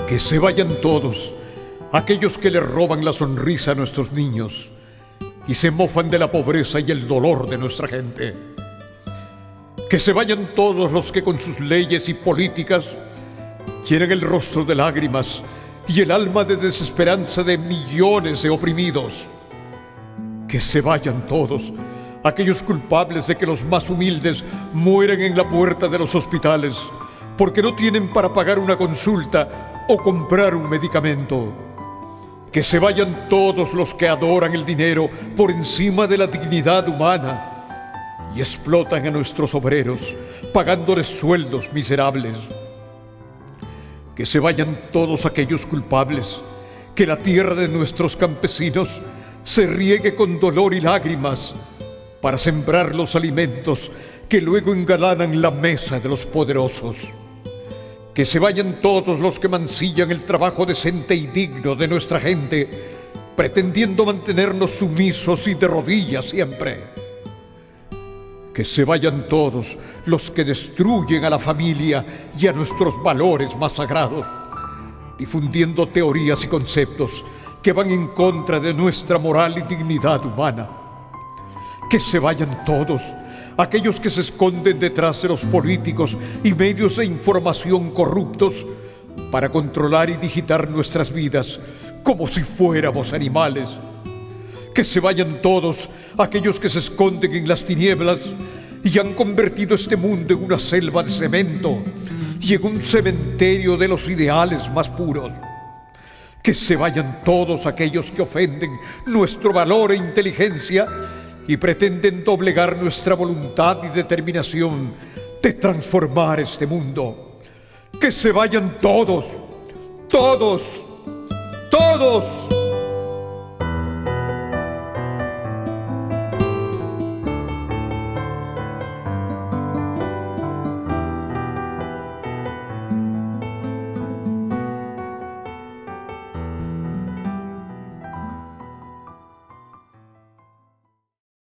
Que se vayan todos aquellos que le roban la sonrisa a nuestros niños y se mofan de la pobreza y el dolor de nuestra gente. Que se vayan todos los que con sus leyes y políticas llenan el rostro de lágrimas y el alma de desesperanza de millones de oprimidos. Que se vayan todos aquellos culpables de que los más humildes mueren en la puerta de los hospitales porque no tienen para pagar una consulta o comprar un medicamento. Que se vayan todos los que adoran el dinero por encima de la dignidad humana y explotan a nuestros obreros pagándoles sueldos miserables. Que se vayan todos aquellos culpables que la tierra de nuestros campesinos se riegue con dolor y lágrimas para sembrar los alimentos que luego engalanan la mesa de los poderosos. Que se vayan todos los que mancillan el trabajo decente y digno de nuestra gente, pretendiendo mantenernos sumisos y de rodillas siempre. Que se vayan todos los que destruyen a la familia y a nuestros valores más sagrados, difundiendo teorías y conceptos que van en contra de nuestra moral y dignidad humana. Que se vayan todos aquellos que se esconden detrás de los políticos y medios de información corruptos para controlar y digitar nuestras vidas como si fuéramos animales. Que se vayan todos aquellos que se esconden en las tinieblas y han convertido este mundo en una selva de cemento y en un cementerio de los ideales más puros. Que se vayan todos aquellos que ofenden nuestro valor e inteligencia y pretenden doblegar nuestra voluntad y determinación de transformar este mundo. Que se vayan todos, todos, todos.